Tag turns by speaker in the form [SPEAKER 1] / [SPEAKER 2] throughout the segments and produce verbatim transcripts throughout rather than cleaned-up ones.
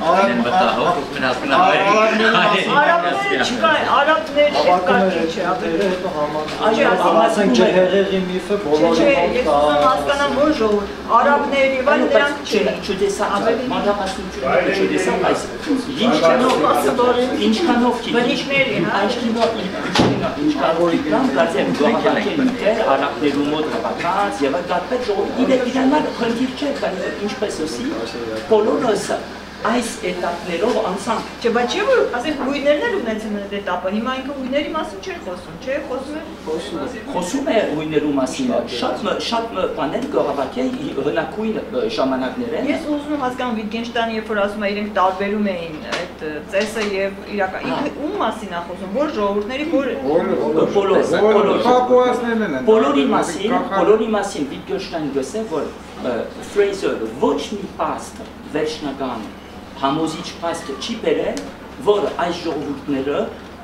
[SPEAKER 1] Արաբները չկա, արաբներ երկակի չէ,
[SPEAKER 2] ասենք ջրհեղեղի միֆը բոլորի
[SPEAKER 1] ես ուզում հասկանամ, որ ժողովուրդ, արաբներ եւ այլ նրանք չէին։
[SPEAKER 3] Չտեսա, մանրամասնությունները չտեսա, բայց ինչքանով կի,
[SPEAKER 1] բնիկների, հա։
[SPEAKER 3] Ինչքանով կամ գազեմ գողակեն ինտեր, արաբներու մոտ հավաքած եւ այդպես ժողովուրդ իդեալական խնդիր չէ, ինչպես ասի, բոլորս այս էտապներով անցանք։
[SPEAKER 1] Չէ, բայց չէ որ, ասենք հույներն էլ ունեցին այդ էտապը, հիմա ինքը հույների մասին չէր խոսում, չէ, խոսում էր։
[SPEAKER 3] Խոսում է հույներու մասին, շատ շատ բաներ գողավակե հնակույն ժամանակներ են։
[SPEAKER 1] Ես ուզում եմ հասկանամ Վիտգենշտայնը, երբ որ ասում է իրենք տարբերում էին այդ ծեսը եւ իրական, ինքը ում մասին է խոսում, որ ժողովուրդների որ բոլորի մասին, բոլորի մասին Վիտգենշտայնը գսե որ Ֆրեյզերը ոչ մի փաստ վերջնական համոզիչ փաստ չի բերել, որ այս ժողովուրդները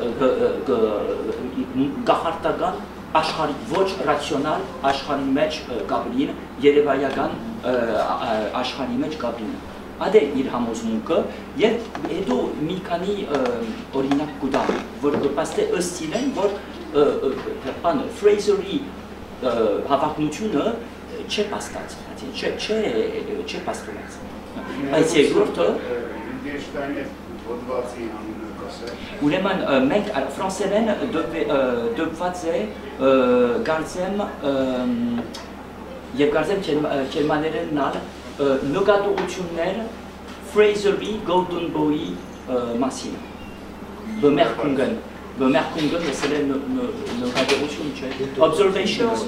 [SPEAKER 1] գաղարտական աշխարհի ոչ ռացիոնալ աշխարհի մեջ գաբրին, երևայական աշխարհի մեջ գաբրին։ Ադե իր համոզմունքը եւ հետո մի քանի օրինակ կուտամ, որ պաստե ըստ իրեն, որ բան Ֆրեյզերի հավակնությունը չէ պաստած, չէ չէ չէ պաստորած։ Այս երկրորդը ուրեմն մենք ֆրանսերեն դեպված է գարցեմ եւ գարցեմ գերմաներենն ալ նկատողություններ Ֆրեյզերի Golden Boy-ի մասին բմերկունգն Bemerkungen, das ist eine Notabilität, Observations,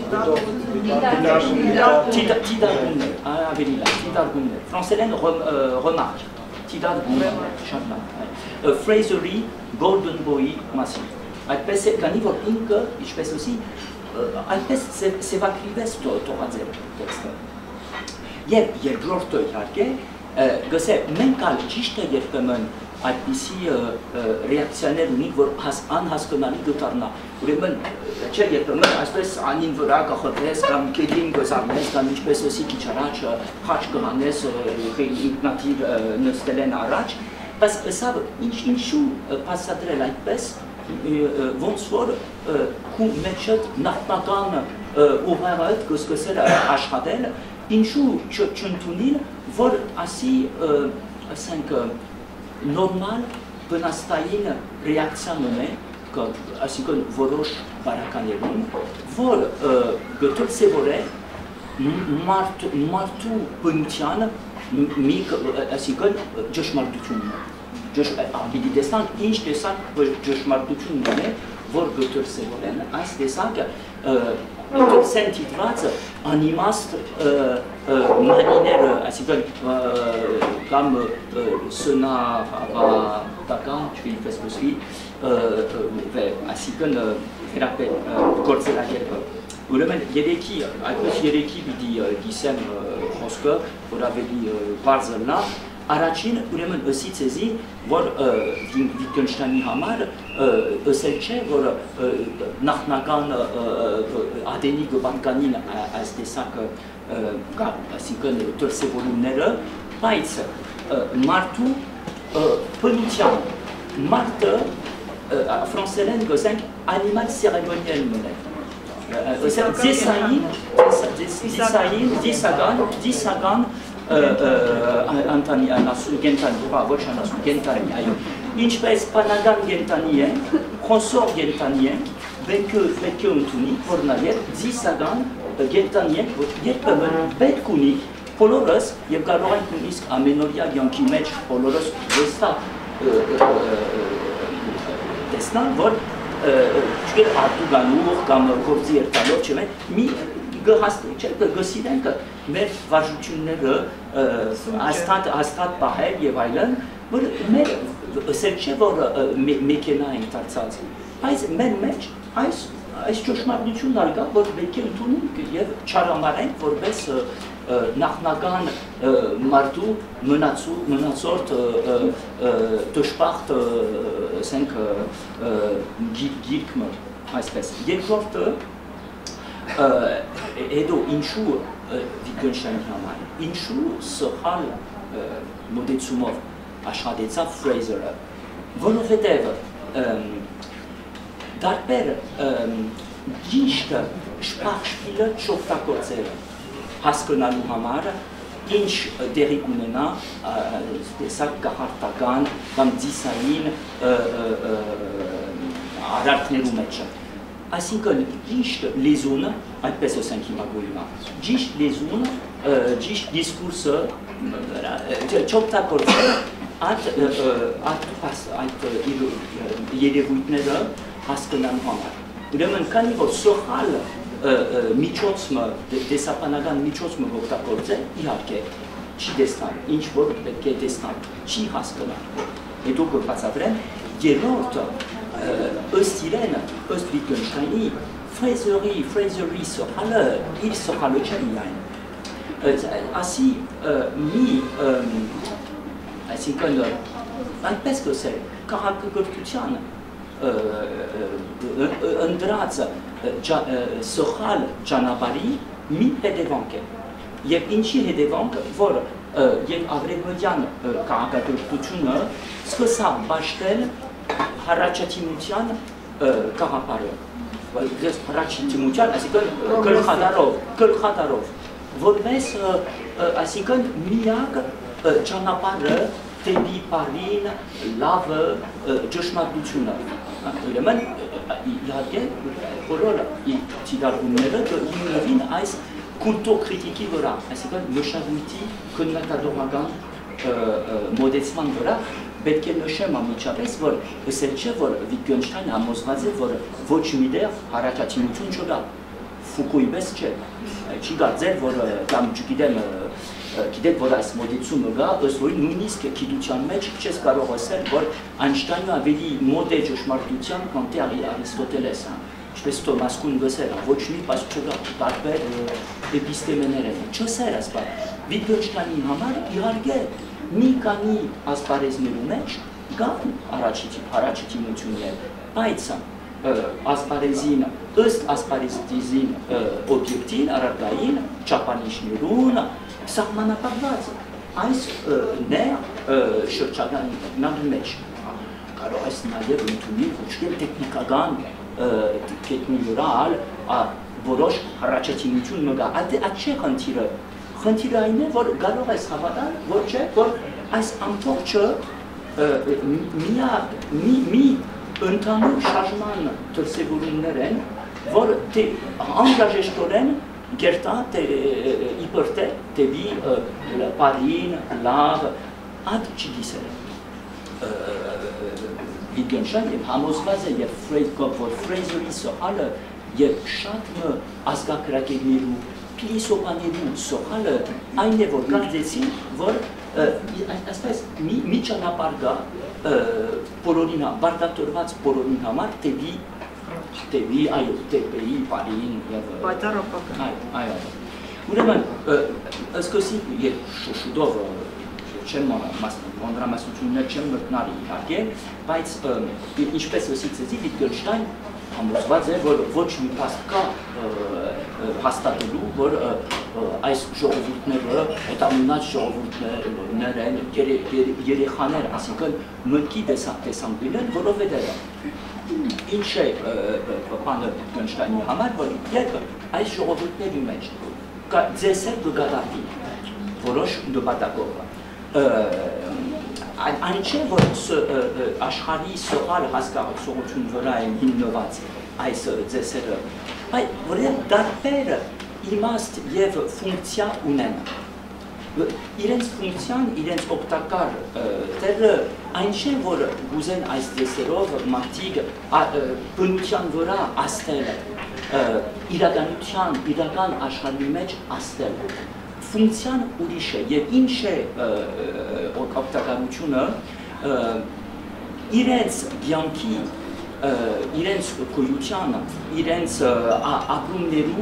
[SPEAKER 1] Tidargun, ah, Avenila, Tidargun, Français, remarque, Tidargun, Chapman, Phrasery, Golden Boy, Massif. Ein bisschen, kann ich wohl inke, ich weiß aussi, ein bisschen, c'est va criver ce torazel texte. Yep, yep, George Toyarke, gose, menkal, chiste yerpemen, այդպիսի ռեակցիաներ ունի, որ անհասկանալի գտարնա։ Ուրեմն, չէ, երբեմն այսպես անին վրա կախոտրես կամ կետին գոզարնես կամ ինչպես ասի քիչ առաջ խաչ կհանես ինքնաթիվ նստել են առաջ, բայց սա ինչու փաստադրել այդպես, ոնց որ քու մեջը նախնական ուղեղը կսկսել աշխատել, ինչու չընդունին, որ ասի, ասենք, նորմալ բնաստային ռեակցիան ունե, այսինքն որոշ բարականերում, որ գտորսևոր է մարդու բնության մի, այսինքն ճշմարտությունն է։ Պիտի տեսանք ինչ տեսակ ճշմարտություն ունե, որ գտորսևոր են, այս տեսակը սենտիտված անիմաստ մանիները, այսինքն կամ սնահավատական, չվիլպես բուսվի, այսինքն գործելագերբը։ Ուրեմն երեքի, այդպես երեքի պիտի գիսեմ խոսքը, որ ավելի բարձրնա, Առաջին ուրեմն ըսի ցեզի, որ Վիտգենշտայնի համար ըսել չէ, որ նախնական ադենի գբանկանին այս տեսակը այսինքն դրսևորումները, բայց մարդու բնության մարդը ֆրանսերեն գոսենք անիմալ սերեմոնիալ մնե։ Դեսային, դեսական, դեսական Antani, anasу gentani, ոչ անասու գենտանի, այո։ Ինչպես բանական գենտանի են, խոսոր գենտանի են, բեկը բեկը ընդունի, որ նաև ձիսական գենտանի են, որ երբեմն պետք ունի բոլորս եւ կարող ենք նույնիսկ ամենօրյա կյանքի մեջ բոլորս ոստա տեսնալ, որ չկեր արտուգանուղ կամ գործի երթալով չմեն, մի գսիրենք մեր վարժությունները հաստատ պահել և այլն, որ մեր ասել չէ, որ մեկենա ենք դարձած, բայց մեր մեջ այս ճշմարտությունն արգա, որ պետք է ընդունենք և չարամարենք, որպես նախնական մարդու մնացորդ դժբախտ գիրքը, այսպես։ Երկրորդը հետո ինչու Վիտգենշտայնի համար, ինչու սխալ մոտեցումով աշխատեցավ Ֆրեյզերը, որովհետև դարբեր ճիշտ շփախշիլը չօգտագործել հասկանալու համար, ինչ դերի կունենա տեսակ կախարտական կամ ձիսային արարքներու մեջ։ Այսինքն ճիշտ լեզունը, այդպես ասենք հիմա գույնա, ճիշտ լեզունը, ճիշտ դիսկուրսը չօգտագործել այդ երևույթները հասկանալու համար։ Ուրեմն քանի որ սոխալ միջոցը, դեսապանական միջոցը օգտագործել, իհարկե չի տեսնալ, ինչ որ պետք է տեսնալ, չի հասկանալ։ Հետո կբացատրեմ, երրորդը ըստ իրենը, ըստ Վիտգենշտայնի, Ֆրեյզերի, Ֆրեյզերի սոխալը, իր սոխալը չէ միայն։ Ասի մի, այսինքն, այնպես կսել, քաղաքագործության ընդրած սոխալ ճանապարհի մի հետևանք է։ Եվ ինչի հետևանք, որ եւ Արևմտյան քաղաքագործությունը սկսավ բաշխել հարաճատիմության կաղապարը, հարաճատիմության, այսինքն գլխադարով, գլխադարով, որպես այսինքն միակ ճանապարհը դեպի բարին, լավը, ճշմարտությունը։ Ուրեմն իհարկե բոլոր դիտարկումները հիմնվին այս կուլտուրկրիտիկի վրա, այսինքն մշակույթի քննադատողական մոդեցման վրա։ Պետք է նշեմ անմիջապես, որ ասել չէ, որ Վիտգենշտայնը համոզված է, որ ոչ մի տեղ հարաճատիմություն չկա, Ֆուկուի պես չէ, չի կարծել, որ կամ չգիտեմ, գիտեք, որ այս մոդեցումը կա, ըստ որի նույնիսկ գիտության մեջ չես կարող ասել, որ Այնշտայնը ավելի մոտ է ճշմարտության, քան թե Արիստոտելեսը, ինչպես Թոմաս Կուն գսել, ոչ մի բաց չկա, տարբեր էպիստեմեներ են, չսեր ասպար։ Վիտգենշտայնի համար իհարկե մի քանի ասպարեզներու մեջ կան հարաճատիմություններ, բայց ասպարեզին, ըստ ասպարեզին օբյեկտին, առարկային, չափանիշներուն, սահմանապահված այս նեղ շրջանների մեջ։ Կարող այս նաև ընդունի ոչ թե տեխնիկական կետնյուրալ, որոշ հարաճատիմություն մգա, այդ չէ խնդիրը։ Խնդիրը այն է, որ կարող ես հավատալ, որ չէ, որ այս ամբողջը մի ընդհանուր շարժման դրսևորումներ են, որ անհրաժեշտորեն գերտա իբր թե դեպի բարին, լավ, այդ չգիսել։ Վիտգենշտայնը համոզված է եւ Ֆրեյզերի սոխալը եւ շատ ազգագրագետներու փիլիսոփաներու սոխալը այն է, որ կարծեցին, որ այսպես մի ճանապարհ կա բոլորին, բարդատորված բոլորին համար դեպի դեպի այո, դեպի բարին եւ
[SPEAKER 4] Պայծառապական։
[SPEAKER 1] Այո։ Ուրեմն ըսկոսի եւ շուշուդով չեմ մանրամասնություններ չեմ մտնարի իհարկե, բայց ինչպես ասիցի Վիտգենշտայն համոզված է, որ ոչ մի փաստ կա հաստատելու, որ այս ժողովուրդները, հետամնաց ժողովուրդներ են, երեխաներ, ասինքն մտքի տեսանկյունն են, որովհետև ինչ է բանը Վիտգենշտայնի համար, որ երբ այս ժողովուրդների մեջ ձեսեր կգադարվի որոշ նպատակով, այն չէ, որ աշխարհի սոխալ հասկացողություն վրա են հիմնված այս ձեսերը, բայց որովհետև դարբեր իմաստ եւ ֆունկցիա ունեն։ Իրենց ֆունկցիան, իրենց օգտակար տեղը այն չէ, որ գուզեն այս ձեսերով մարդիկ բնության վրա աստել, իրականության, իրական աշխարհի մեջ աստել։ Ֆունկցիան ուրիշ է եւ ինչ է օգտակարությունը իրենց կյանքի, իրենց գոյությանը, իրենց ապրումներու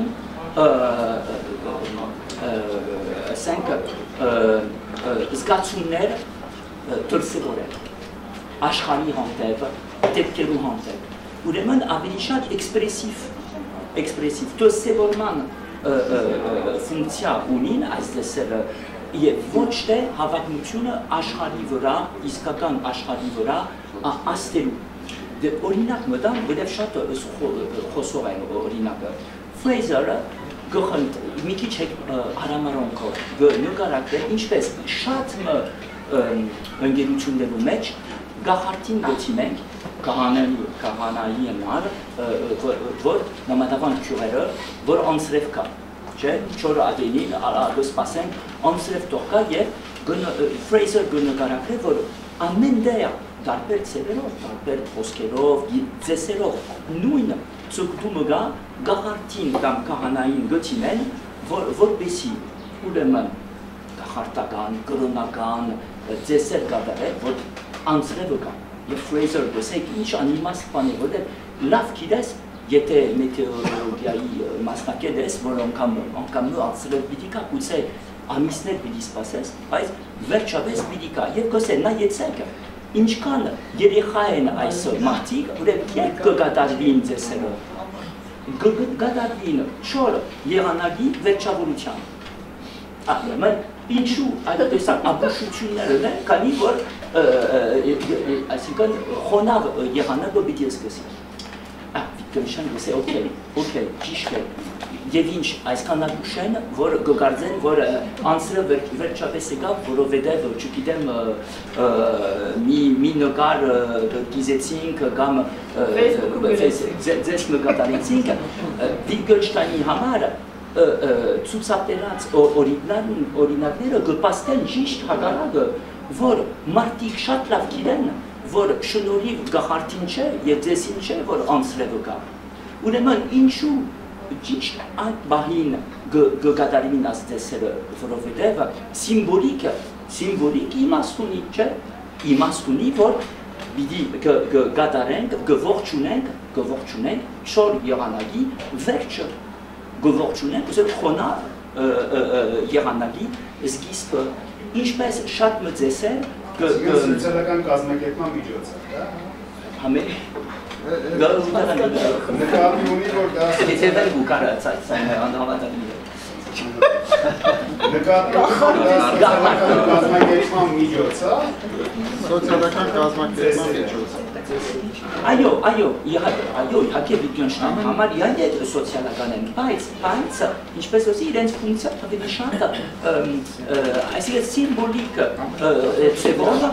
[SPEAKER 1] ասենք զգացումներ դրսևորել աշխարհի հանդեպ, դեպքերու հանդեպ։ Ուրեմն ավելի շատ էքսպրեսիվ, էքսպրեսիվ դրսևորման ֆունկցիա ունին այս դեսերը եւ ոչ թե հավակնությունը աշխարհի վրա, իսկական աշխարհի վրա աստելու։ Դե օրինակ մտան, որտեղ շատ խոսող են օրինակը։ Ֆրեյզերը գխնդ մի քիչ հարամարանքով նկարագրել ինչպես շատ ընկերություններու մեջ գախարտին գոցին ենք քահանայի համար, որ նմանավանդ քյուրերը, որ անցրև կա, չէ, չորը ադենին, ալագը սպասենք, անցրև տող կա և Ֆրեյզեր գնկարակրե, որ ամեն դեյա դարբեր ծերերով, դարբեր խոսքերով, ձեսերով, նույնը ծուկտումը գա, գախարտին կամ քահանային գոցին են, որպեսի ուրեմն գախարտական, կրոնական, ձեսեր կատարել, որ անցրևը կա։ Եվ Ֆրեյզեր գոսեք ինչ անիմաստ բան է, որտեղ լավ գիտես, եթե մեթեորոլոգիայի մասնակետ ես, որ անգամ նու անցրև պիտի կա, գուցե ամիսներ պիտի սպասես, բայց վերջապես պիտի կա, և գոսե նա եծեք, ինչքան երեխա են այս մարդիկ, ուրեք երբ կգադարվին ձեսերը, կգադարվին չոր եղանակի վերջավորության։ Ուրեմն ինչու այդ տեսակ ապուշությունները են, քանի որ այսինքն խոնավ եղանակը պիտի սկսի։ Գնշան գսե օքեյ, օքեյ, ճիշտ է։ Եվ ինչ այսքան ապուշ են, որ կգարձեն, որ անցրը վերջապես եկա, որովհետև չգիտեմ մի նկար գիզեցինք կամ ձեզ նկատարեցինք, Վիտգենշտայնի համար ցուցաբերած օրինակները կպաստեն ճիշտ հակառակը, որ մարդիկ շատ լավ գիտեն, որ շնորհիվ գախարտին չէ և ձեսին չէ, որ անցրևը կա։ Ուրեմն ինչու ճիշտ այդ բահին կգադարվին այս ձեսերը, որովհետև սիմվոլիկը, սիմվոլիկ իմաստ ունի, չէ, իմաստ ունի, որ պիտի կգադարենք, կողջունենք, կողջունենք չոր եղանակի վերջը, կողջունենք, ուսել խոնավ եղանակի սկիզբը, ինչպես շատ մձեսեր
[SPEAKER 4] Սոցիալական կազմակերպման միջոց է, դա։
[SPEAKER 1] Համեն։
[SPEAKER 4] Նկատի ունի, որ դա
[SPEAKER 1] Եթևել ու կարը ցայցայն անդամատակին է։
[SPEAKER 4] Նկատի ունի, որ դա սոցիալական կազմակերպման միջոց է։
[SPEAKER 2] Սոցիալական կազմակերպման միջոց է։
[SPEAKER 1] Այո, այո, այո, իհարկե Վիտգենշտայնի համար իհարկե սոցիալական են, բայց, բայց, ինչպես ասի, իրենց ֆունկցիա ավելի շատ այսինքն սիմվոլիկ ծևորը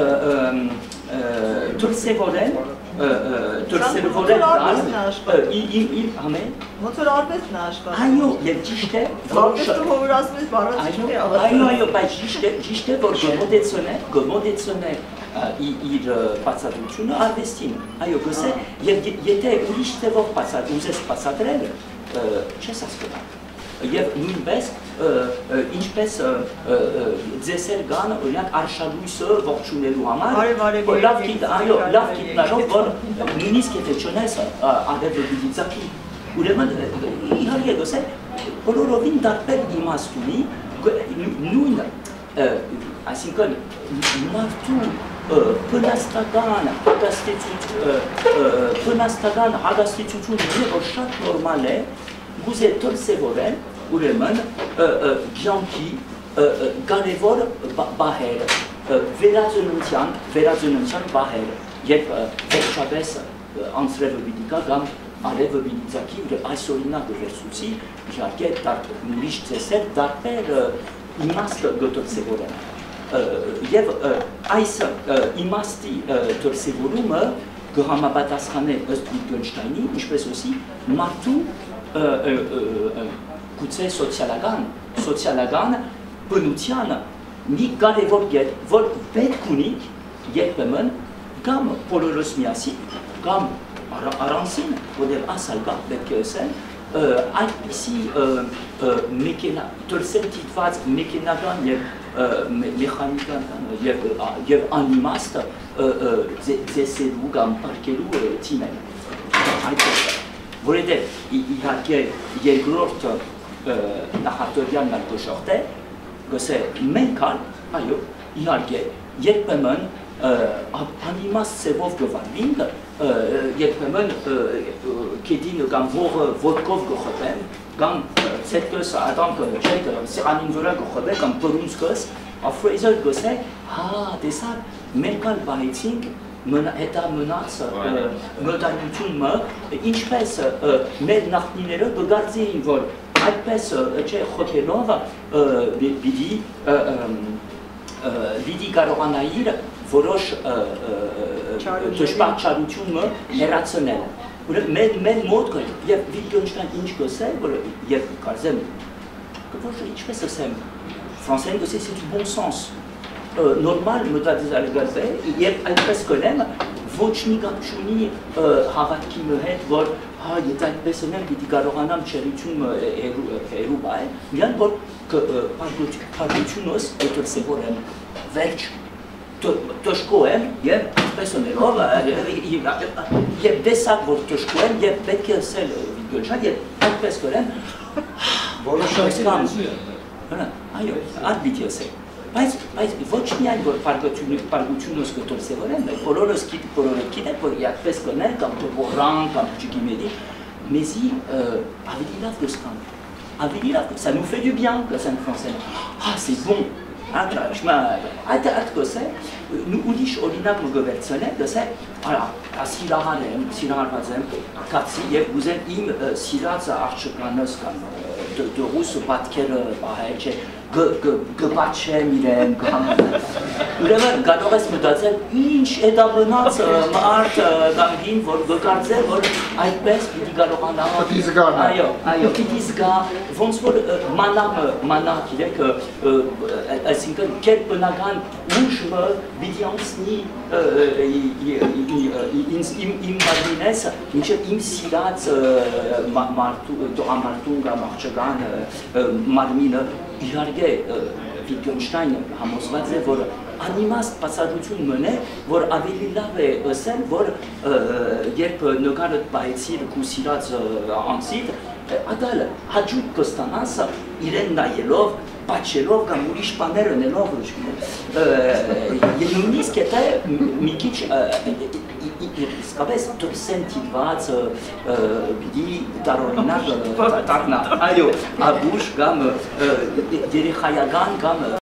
[SPEAKER 1] դրսևորել, դրսևորել դալ, իր համեն։
[SPEAKER 5] Ոնց որ արվեստն է աշխատում։
[SPEAKER 1] Այո, և ճիշտ է,
[SPEAKER 5] արվեստը որ ասում ես բառը ճիշտ է ավարտել։
[SPEAKER 1] Այո, այո, բայց ճիշտ է, որ գմոդեցոնել, գմոդեցոնել իր բացատրությունը արվեստին, այո, գսե, և եթե ուրիշ ձևով ուզես բացատրել, չես հասկանում։ Եվ նույնպես, ինչպես ձեսեր կան, օրինակ արշալույսը ողջունելու համար, լավ գիտնալով, որ նույնիսկ եթե չունես արևը պիտի ձգի, ուրեմն իհարկե գսե, բոլորովին տարբեր իմաստ ունի, նույն, այսինքն մարդու փնաստական հագաստիճությունը, որ շատ նորմալ է, գուզե դրսևորել, ուրեմն կյանքի կարևոր բահեր, վերածնության, վերածնության բահեր, երբ վերջապես անցրևը պիտի կա կամ արևը պիտի ձգի, այս օրինակը վերցուցի, իհարկե ուրիշ ծեսեր տարբեր իմաստը դրսևորել։ Եվ այս իմաստի դրսևորումը կհամապատասխանե ըստ Վիտգենշտայնի, ինչպես ասի, մարդու գուցե սոցիալական, սոցիալական բնությանը մի կարևոր կետ, որ պետք ունի երբեմն կամ բոլորս միասին, կամ առանցին, որտեղ ասալ կա պետք է ասել, այդպիսի դրսել դիտված մեքենական և մեխանիկական և անիմաստը ձեսերու կամ պարկերու թիմեն։ Որովհետև իհարկե երկրորդ նախատորյալն ալ գշողտ է, գսե մենք ալ, այո, իհարկե, երբեմն անիմաստ ծևով գվարվինք, երբեմն կետին կամ ողը ոտքով գխոտեն, կամ ցետկս ադամքը չէ սրանին վրա գողը կամ բրունսկս Fraser գոսե հա տեսա մենք ալ բայցինք հետա մնաց մոդալությունը ինչպես մեր նախնիները բգարձեին որ այդպես չէ խոքելով բիդի բիդի կարողանայիր որոշ ճշմարտությունը հեռացնել Մեր մեր մոտ կա եւ Wittgenstein ինչ գոսե որ եւ կարծեմ որ ինչպես ասեմ ֆրանսերեն գոսե c'est du bon sens normal մտածելակերպ է եւ այդպես կոնեմ ոչ մի կապ չունի հավատքի հետ որ հա եթե այդպես ունեմ պիտի կարողանամ չերությունը հերու բայ միան որ պարտությունս դրսևորեմ վերջ տոշկու եմ եւ այդպես ունելով եւ դեսակ որ տոշկու եմ եւ պետք է ասել Wittgenstein եւ այդպես կորեմ որոշած կամ այո ադիթի ասել բայց բայց ոչ միայն որ պարտությունս կդրսևորեմ բոլորս բոլորը գիտեն որ այդպես կնեն կամ բորան կամ չգիտեմ մեզի ավելի լավ դասական ավելի լավ ça nous fait du bien la scène française ah c'est bon Այդ կոսե, ուրիշ օրինակ մգվերցնել, գսե, արա, սիրահար եմ, սիրահարված եմ, կացի և ուզեմ իմ սիրած արջկանս կամ դրուս պատկերը պահել չէ, գպաչեմ իրեն, ուրեմն գալով ես մտածել, ինչ էդաբնած մարդ գանգին, որ գկարձել, որ այդպես պիտի կարողանամ, այո, այո, պիտի զգա, ոնց որ մանամը, մանա, գիրեք, այսինքն կերպ բնական ուժը պիտի անցնի իմ մարմինես, մինչև իմ սիրած տղամարդուն կամ աղջկան մարմինը իհարկե Wittgenstein համոզված է, որ անիմաստ բացառություն մնե, որ ավելի լավ է ասել, որ երբ նկարդ բայեցիր ու սիրած անձիդ, ադալ հաջուկ կստանաս իրեն նայելով, պատչելով կամ ուրիշ բաներ ունելով նույնիսկ եթե մի քիչ իսկապես դուրսեն թիված պիտի տարօրինակ դառնա այո, աբուշ կամ երեխայական կամ